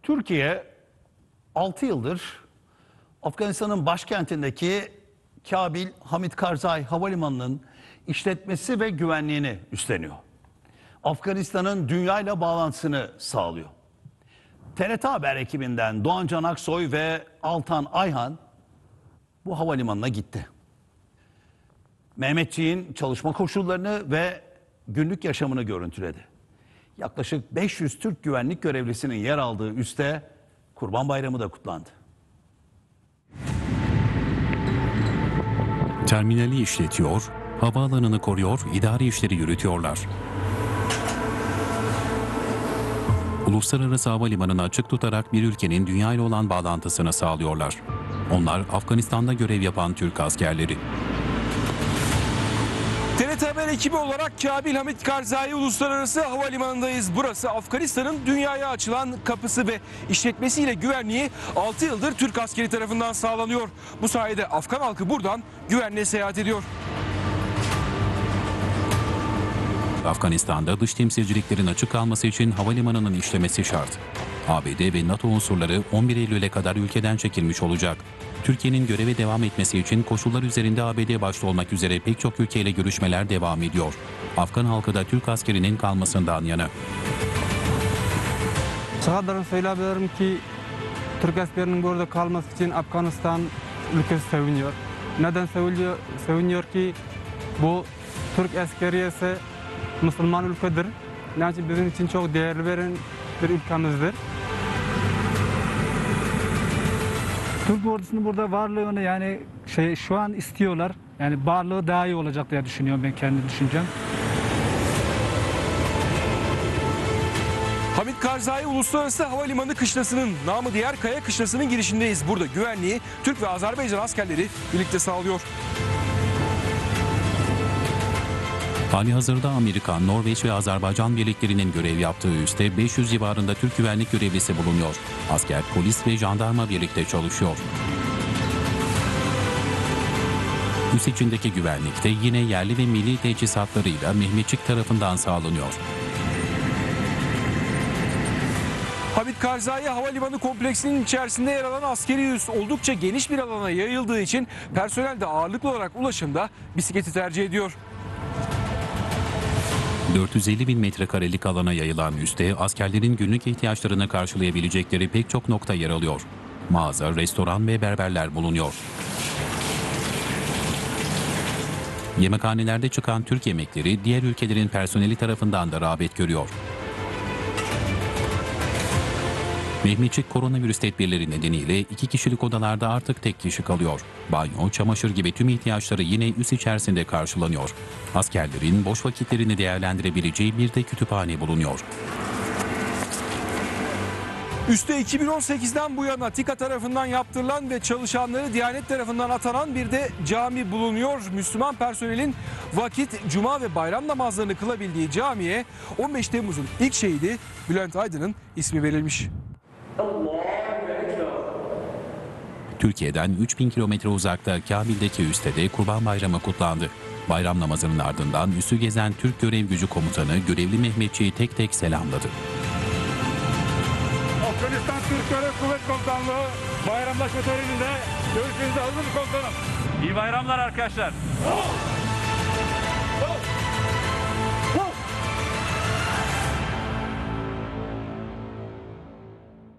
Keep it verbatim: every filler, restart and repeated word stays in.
Türkiye altı yıldır Afganistan'ın başkentindeki Kabil Hamid Karzai Havalimanı'nın işletmesi ve güvenliğini üstleniyor. Afganistan'ın dünyayla bağlantısını sağlıyor. T R T Haber ekibinden Doğan Can Aksoy ve Altan Ayhan bu havalimanına gitti. Mehmetçiğin çalışma koşullarını ve günlük yaşamını görüntüledi. Yaklaşık beş yüz Türk güvenlik görevlisinin yer aldığı üste Kurban Bayramı da kutlandı. Terminali işletiyor, havaalanını koruyor, idari işleri yürütüyorlar. Uluslararası havalimanını açık tutarak bir ülkenin dünyayla olan bağlantısını sağlıyorlar. Onlar Afganistan'da görev yapan Türk askerleri. T R T Haber ekibi olarak Kabil Hamid Karzai Uluslararası Havalimanı'ndayız. Burası Afganistan'ın dünyaya açılan kapısı ve işletmesiyle güvenliği altı yıldır Türk askeri tarafından sağlanıyor. Bu sayede Afgan halkı buradan güvenle seyahat ediyor. Afganistan'da dış temsilciliklerin açık kalması için havalimanının işlemesi şart. A B D ve NATO unsurları on bir Eylül'e kadar ülkeden çekilmiş olacak. Türkiye'nin göreve devam etmesi için koşullar üzerinde A B D başta olmak üzere pek çok ülkeyle görüşmeler devam ediyor. Afgan halkı da Türk askerinin kalmasından yana. Sadece söyleyebilirim ki Türk askerinin burada kalması için Afganistan ülkesi seviniyor. Neden seviniyor? Seviniyor ki bu Türk askeriyesi Müslüman ülkedir. Yani bizim için çok değerli veren bir ülkemizdir. Türk ordusunun burada varlığını yani şey şu an istiyorlar. Yani varlığı daha iyi olacak diye düşünüyorum ben kendi düşüncem. Hamid Karzai Uluslararası Havalimanı Kışlası'nın, namı diğer Kaya Kışlası'nın girişindeyiz. Burada güvenliği Türk ve Azerbaycan askerleri birlikte sağlıyor. Halihazırda Amerikan, Norveç ve Azerbaycan birliklerinin görev yaptığı üste beş yüz civarında Türk güvenlik görevlisi bulunuyor. Asker, polis ve jandarma birlikte çalışıyor. Üs içindeki güvenlik de yine yerli ve milli teçhizatlarıyla Mehmetçik tarafından sağlanıyor. Hamid Karzai Havalimanı kompleksinin içerisinde yer alan askeri üs oldukça geniş bir alana yayıldığı için personel de ağırlıklı olarak ulaşımda bisikleti tercih ediyor. dört yüz elli bin metrekarelik alana yayılan üste askerlerin günlük ihtiyaçlarını karşılayabilecekleri pek çok nokta yer alıyor. Mağaza, restoran ve berberler bulunuyor. Yemekhanelerde çıkan Türk yemekleri diğer ülkelerin personeli tarafından da rağbet görüyor. Mehmetçik koronavirüs tedbirleri nedeniyle iki kişilik odalarda artık tek kişi kalıyor. Banyo, çamaşır gibi tüm ihtiyaçları yine üs içerisinde karşılanıyor. Askerlerin boş vakitlerini değerlendirebileceği bir de kütüphane bulunuyor. Üste iki bin on sekizden bu yana TİKA tarafından yaptırılan ve çalışanları Diyanet tarafından atanan bir de cami bulunuyor. Müslüman personelin vakit, cuma ve bayram namazlarını kılabildiği camiye on beş Temmuz'un ilk şehidi Bülent Aydın'ın ismi verilmiş. Türkiye'den üç bin kilometre uzakta Kabil'deki üste de Kurban Bayramı kutlandı. Bayram namazının ardından üssü gezen Türk Görev Gücü Komutanı görevli Mehmetçiği tek tek selamladı. Afganistan Türk Görev Kuvvet Komutanlığı bayramlaşma töreninde görüşünüze hazır komutanım. İyi bayramlar arkadaşlar.